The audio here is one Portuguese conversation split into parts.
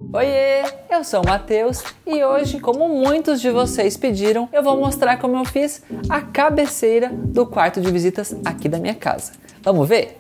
Oiê, eu sou o Matheus e hoje, como muitos de vocês pediram, eu vou mostrar como eu fiz a cabeceira do quarto de visitas aqui da minha casa. Vamos ver?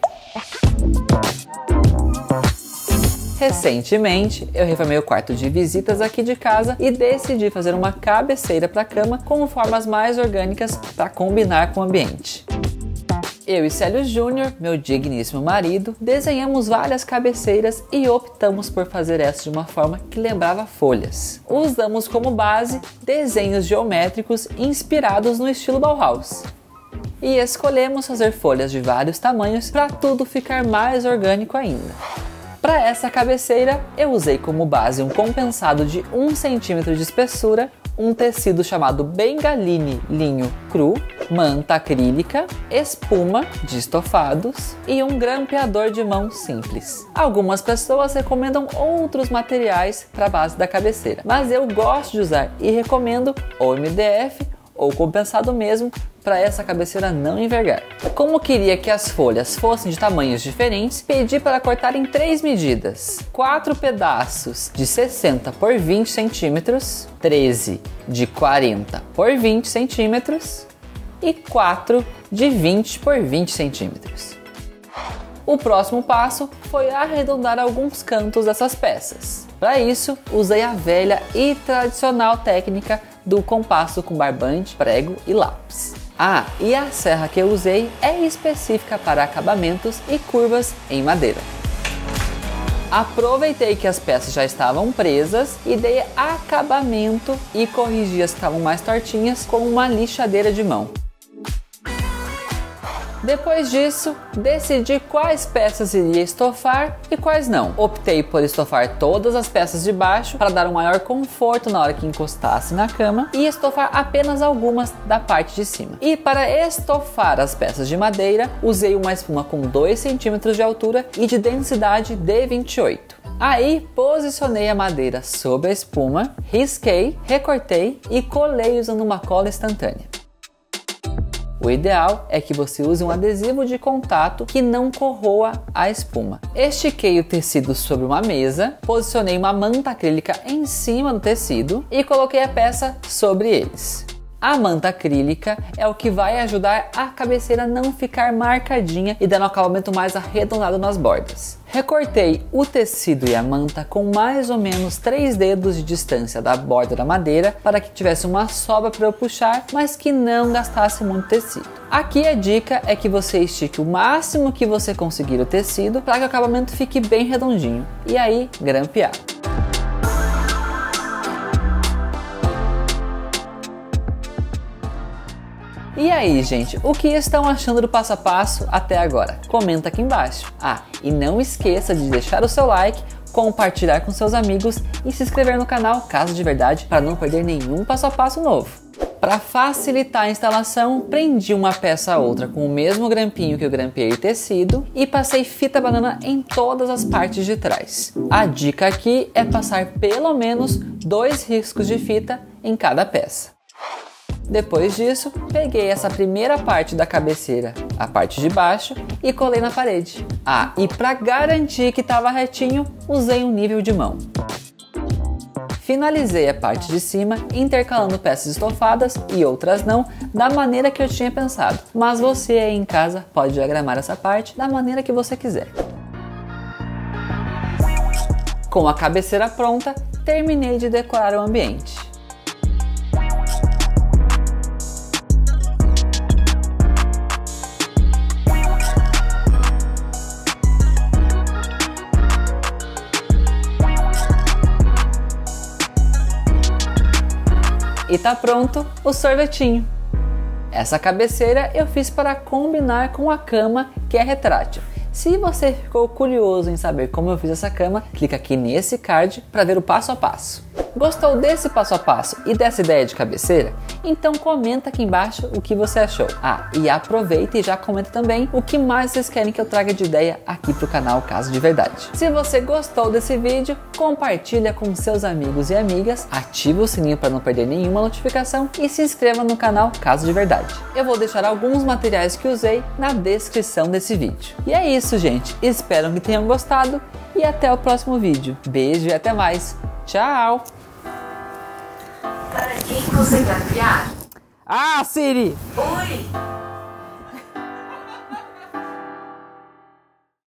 Recentemente, eu reformei o quarto de visitas aqui de casa e decidi fazer uma cabeceira para a cama com formas mais orgânicas para combinar com o ambiente. Eu e Célio Júnior, meu digníssimo marido, desenhamos várias cabeceiras e optamos por fazer essa de uma forma que lembrava folhas. Usamos como base desenhos geométricos inspirados no estilo Bauhaus. E escolhemos fazer folhas de vários tamanhos para tudo ficar mais orgânico ainda. Para essa cabeceira, eu usei como base um compensado de 1 cm de espessura, um tecido chamado Bengaline linho cru, manta acrílica, espuma de estofados e um grampeador de mão simples. Algumas pessoas recomendam outros materiais para a base da cabeceira, mas eu gosto de usar e recomendo ou MDF ou compensado mesmo para essa cabeceira não envergar. Como queria que as folhas fossem de tamanhos diferentes, pedi para cortar em 3 medidas. 4 pedaços de 60 por 20 centímetros, 13 de 40 por 20 centímetros e 4 de 20 por 20 centímetros. O próximo passo foi arredondar alguns cantos dessas peças. Para isso, usei a velha e tradicional técnica do compasso com barbante, prego e lápis. Ah, e a serra que eu usei é específica para acabamentos e curvas em madeira. Aproveitei que as peças já estavam presas e dei acabamento e corrigi as que estavam mais tortinhas com uma lixadeira de mão. Depois disso, decidi quais peças iria estofar e quais não. Optei por estofar todas as peças de baixo para dar um maior conforto na hora que encostasse na cama e estofar apenas algumas da parte de cima. E para estofar as peças de madeira, usei uma espuma com 2 cm de altura e de densidade D28. Aí, posicionei a madeira sobre a espuma, risquei, recortei e colei usando uma cola instantânea. O ideal é que você use um adesivo de contato que não corroa a espuma. Estiquei o tecido sobre uma mesa, posicionei uma manta acrílica em cima do tecido e coloquei a peça sobre eles. A manta acrílica é o que vai ajudar a cabeceira não ficar marcadinha e dando um acabamento mais arredondado nas bordas. Recortei o tecido e a manta com mais ou menos 3 dedos de distância da borda da madeira para que tivesse uma sobra para eu puxar, mas que não gastasse muito tecido. Aqui a dica é que você estique o máximo que você conseguir o tecido para que o acabamento fique bem redondinho e aí grampear. E aí, gente, o que estão achando do passo a passo até agora? Comenta aqui embaixo. Ah, e não esqueça de deixar o seu like, compartilhar com seus amigos e se inscrever no canal, caso de verdade, para não perder nenhum passo a passo novo. Para facilitar a instalação, prendi uma peça a outra com o mesmo grampinho que eu grampeei o tecido e passei fita banana em todas as partes de trás. A dica aqui é passar pelo menos 2 riscos de fita em cada peça. Depois disso, peguei essa primeira parte da cabeceira, a parte de baixo, e colei na parede. Ah, e para garantir que estava retinho, usei um nível de mão. Finalizei a parte de cima, intercalando peças estofadas e outras não, da maneira que eu tinha pensado. Mas você aí em casa pode diagramar essa parte da maneira que você quiser. Com a cabeceira pronta, terminei de decorar o ambiente. E tá pronto o sorvetinho. Essa cabeceira eu fiz para combinar com a cama, que é retrátil. Se você ficou curioso em saber como eu fiz essa cama, clica aqui nesse card para ver o passo a passo. Gostou desse passo a passo e dessa ideia de cabeceira? Então comenta aqui embaixo o que você achou. Ah, e aproveita e já comenta também o que mais vocês querem que eu traga de ideia aqui pro canal Caso de Verdade. Se você gostou desse vídeo, compartilha com seus amigos e amigas, ativa o sininho para não perder nenhuma notificação e se inscreva no canal Caso de Verdade. Eu vou deixar alguns materiais que usei na descrição desse vídeo. E é isso, gente. Espero que tenham gostado e até o próximo vídeo. Beijo e até mais. Tchau! Para quem você vai enviar? Ah, Siri! Oi!